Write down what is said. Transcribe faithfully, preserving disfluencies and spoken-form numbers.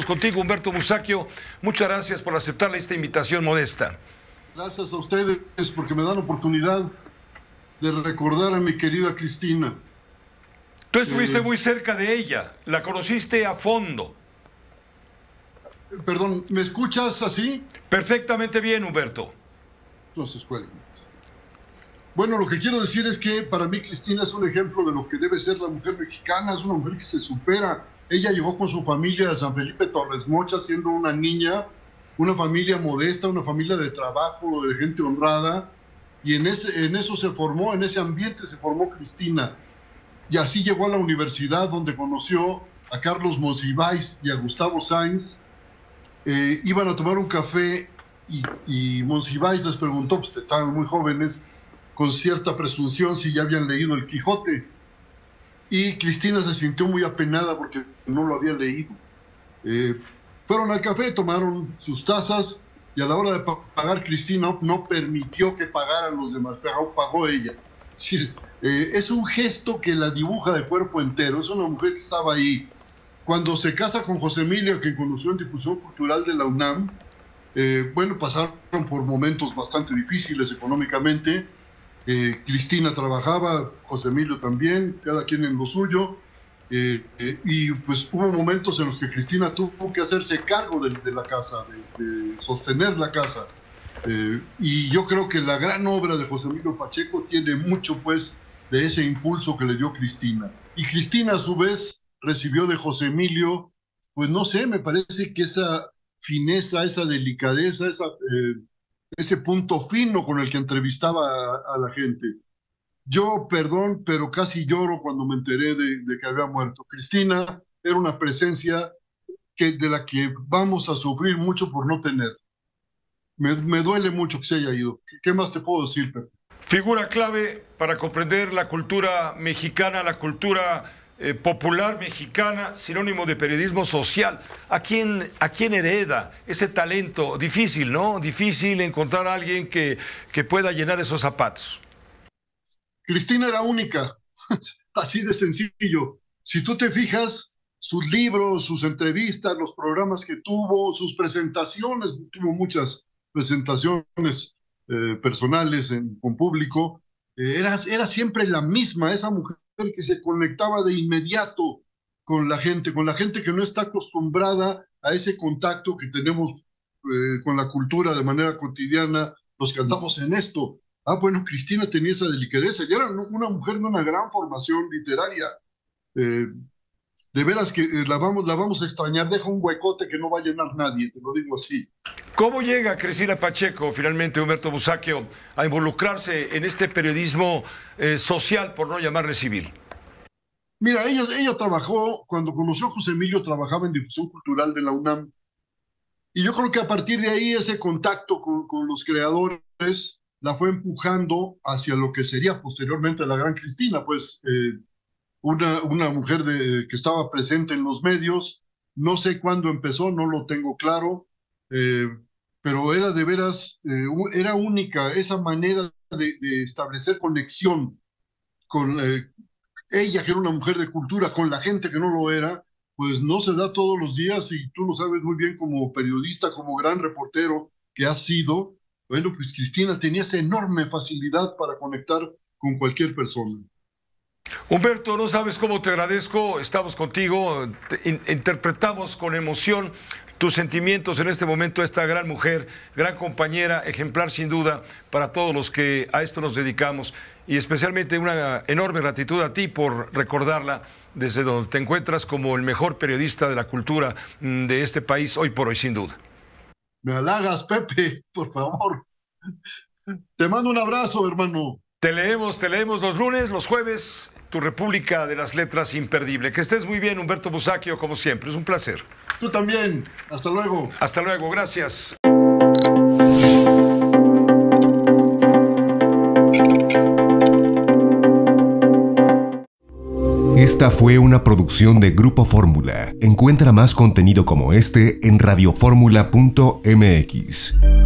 estamos contigo, Humberto Musacchio. Muchas gracias por aceptar esta invitación modesta. Gracias a ustedes porque me dan oportunidad de recordar a mi querida Cristina. Tú estuviste eh, muy cerca de ella, la conociste a fondo. Perdón, ¿me escuchas así? Perfectamente bien, Humberto. Entonces, cuélgame. Bueno, lo que quiero decir es que para mí Cristina es un ejemplo de lo que debe ser la mujer mexicana. Es una mujer que se supera. Ella llegó con su familia a San Felipe Torres Mocha siendo una niña, una familia modesta, una familia de trabajo, de gente honrada, y en, ese, en eso se formó, en ese ambiente se formó Cristina. Y así llegó a la universidad donde conoció a Carlos Monsiváis y a Gustavo Sainz. Eh, iban a tomar un café y, y Monsiváis les preguntó, pues estaban muy jóvenes, con cierta presunción si ya habían leído El Quijote. Y Cristina se sintió muy apenada porque no lo había leído. Eh, fueron al café, tomaron sus tazas y a la hora de pagar, Cristina no permitió que pagaran los demás, pagó, pagó ella. Es decir, eh, es un gesto que la dibuja de cuerpo entero. Es una mujer que estaba ahí. Cuando se casa con José Emilio, que conoció en Difusión Cultural de la UNAM, eh, bueno, pasaron por momentos bastante difíciles económicamente. Eh, Cristina trabajaba, José Emilio también, cada quien en lo suyo, eh, eh, y pues hubo momentos en los que Cristina tuvo que hacerse cargo de, de la casa, de, de sostener la casa, eh, y yo creo que la gran obra de José Emilio Pacheco tiene mucho pues de ese impulso que le dio Cristina, y Cristina a su vez recibió de José Emilio, pues no sé, me parece que esa fineza, esa delicadeza, esa... Eh, ese punto fino con el que entrevistaba a, a la gente. Yo, perdón, pero casi lloro cuando me enteré de, de que había muerto. Cristina era una presencia que, de la que vamos a sufrir mucho por no tener. Me, me duele mucho que se haya ido. ¿Qué, qué más te puedo decir, Pepe? Figura clave para comprender la cultura mexicana, la cultura Eh, popular mexicana, sinónimo de periodismo social. ¿A quién, ¿A quién hereda ese talento? Difícil, ¿no? Difícil encontrar a alguien que, que pueda llenar esos zapatos. Cristina era única, así de sencillo. Si tú te fijas, sus libros, sus entrevistas, los programas que tuvo, sus presentaciones, tuvo muchas presentaciones eh, personales en, con público, eh, era, era siempre la misma, esa mujer que se conectaba de inmediato con la gente, con la gente que no está acostumbrada a ese contacto que tenemos eh, con la cultura de manera cotidiana, los que andamos en esto. Ah, bueno, Cristina tenía esa delicadeza, y era una mujer de una gran formación literaria. Eh, de veras que eh, la, vamos, la vamos a extrañar, deja un huecote que no va a llenar nadie, te lo digo así. ¿Cómo llega Cristina Pacheco, finalmente, Humberto Musacchio, a involucrarse en este periodismo eh, social, por no llamarle civil? Mira, ella, ella trabajó, cuando conoció a José Emilio, trabajaba en Difusión Cultural de la UNAM, y yo creo que a partir de ahí ese contacto con, con los creadores la fue empujando hacia lo que sería posteriormente la gran Cristina, pues eh, una, una mujer de, que estaba presente en los medios. No sé cuándo empezó, no lo tengo claro, eh, pero era de veras, eh, era única esa manera de, de establecer conexión con eh, ella, que era una mujer de cultura, con la gente que no lo era. Pues no se da todos los días, y tú lo sabes muy bien como periodista, como gran reportero que has sido. Bueno, pues Cristina tenía esa enorme facilidad para conectar con cualquier persona. Humberto, no sabes cómo te agradezco, estamos contigo, te, in, interpretamos con emoción tus sentimientos en este momento, esta gran mujer, gran compañera, ejemplar sin duda para todos los que a esto nos dedicamos, y especialmente una enorme gratitud a ti por recordarla desde donde te encuentras como el mejor periodista de la cultura de este país hoy por hoy, sin duda. Me halagas, Pepe, por favor. Te mando un abrazo, hermano. Te leemos, te leemos los lunes, los jueves, tu República de las Letras imperdible. Que estés muy bien, Humberto Musacchio, como siempre, es un placer. Tú también, hasta luego. Hasta luego, gracias. Esta fue una producción de Grupo Fórmula. Encuentra más contenido como este en radioformula punto m x.